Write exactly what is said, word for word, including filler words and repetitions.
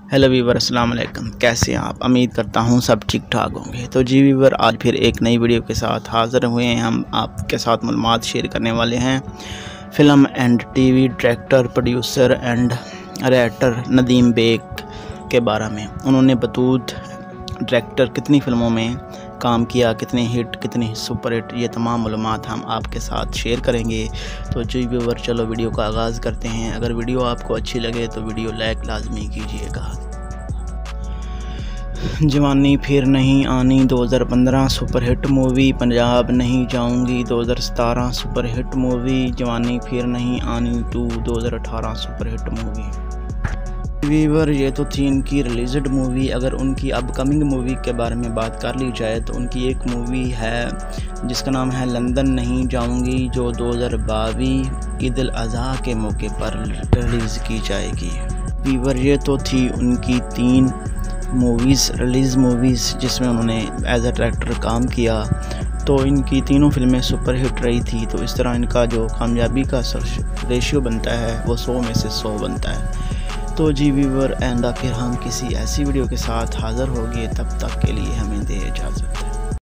Hello Weaver, अस्सलाम वालेकुम। कैसे हैं आप? उम्मीद करता हूं सब ठीक ठाक होंगे। तो जी वीवर, आज फिर एक नई वीडियो के साथ हाज़िर हुए हैं। हम आपके साथ मालूमात शेयर करने वाले हैं film and TV director, producer and writer Nadeem Baig के बारे में। उन्होंने बतूत डायरेक्टर कितनी फ़िल्मों में काम किया, कितने हिट, कितने सुपर हिट, ये तमाम मालूमात हम आपके साथ शेयर करेंगे। तो जी व्यूवर, चलो वीडियो का आगाज़ करते हैं। अगर वीडियो आपको अच्छी लगे तो वीडियो लाइक लाजमी कीजिएगा। जवानी फिर नहीं आनी दो हज़ार पंद्रह सुपर हिट मूवी। पंजाब नहीं जाऊंगी दो हज़ार सतारह सुपर हिट मूवी। जवानी फिर नहीं आनी टू दो हज़ार अठारह सुपर हिट मूवी। वीवर, ये तो थी इनकी रिलीज्ड मूवी। अगर उनकी अपकमिंग मूवी के बारे में बात कर ली जाए तो उनकी एक मूवी है जिसका नाम है लंदन नहीं जाऊंगी, जो दो हज़ार बाईस ईद उल अज़हा के मौके पर रिलीज़ की जाएगी। वीवर, ये तो थी उनकी तीन मूवीज़, रिलीज़ मूवीज़, जिसमें उन्होंने एज अ डायरेक्टर काम किया। तो इनकी तीनों फिल्में सुपर हिट रही थी। तो इस तरह इनका जो कामयाबी का रेशियो बनता है वो सौ में से सौ बनता है। तो जी व्यूवर, आइंदा फिर हम किसी ऐसी वीडियो के साथ हाज़िर होंगे। तब तक के लिए हमें दे इजाज़त।